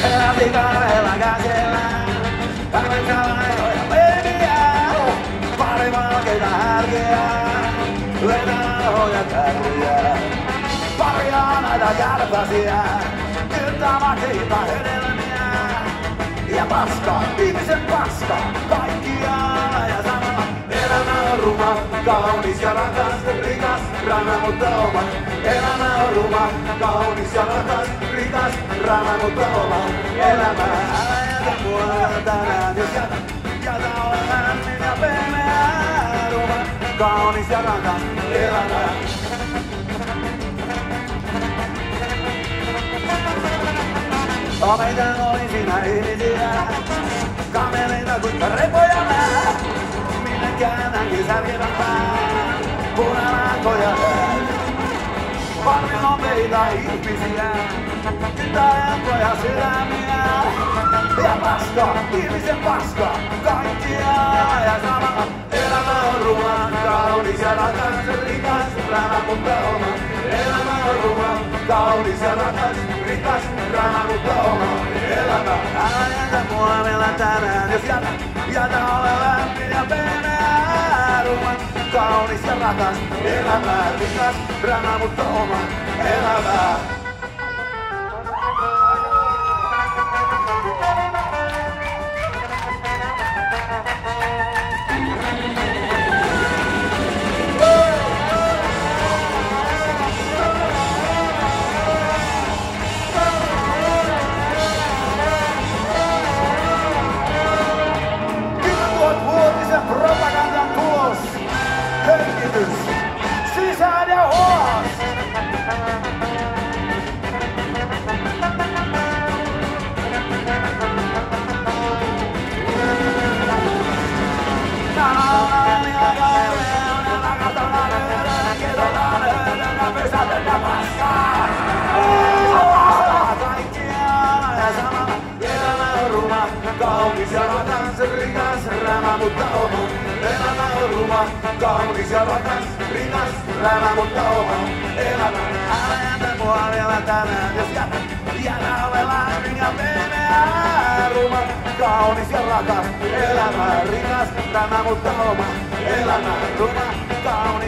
Elän likarella käsillä, päivän salainoja peliä. Pari valkeita härkiä, venähoja kärryjä. Paria näitä kärpäsiä, yltä makeita hedelmiä. Ja paska, ihmisen paska, kaikkialla ja samalla. Elämä on ruma, kaunis ja rakas, rikas, rana mutta oma. Elämä on ruma, kaunis ja rakas, rikas, rana mutta oma. Elämä, älä jätä mua tänään, jos jätä ole lämmin ja pehmeä. Ruma, kaunis ja rakas, elämä. Meitä oli siinä ihmisiä, kameleita kuinka repoja nää. Minne käännänkin särkevämpää, punalakoja täys. Paljon nopeita ihmisiä, kytäjänkoja sydämiä. Ja paska, ihmisen paska, kaikkialla ja samalla. Elämä on ruma, kaunis ja rakas, rikas, rana mutta oma. Elämä on ruma, kaunis ja rakas, rikas, rana mutta oma. Elämä, älä jätä mua vielä tänään, jos jätä ole lämmin ja pehmeä. Ruma, kaunis ja rakas, elämä, rikas, rana mutta oma. Elämä. Propagandan tulos, hengitys, sisään ja ulos. Kaunis ja rakas, rikas, rana mutta oma. Elämä on ruma, kaunis ja rakas, rikas, rana mutta oma. Elämä, älä jätä mua vielä tänään, jos jätä ole lämmin ja pehmeä. Ruma, kaunis ja rakas, elämä, rikas, rana mutta oma. Elämä, ruma, kaunis.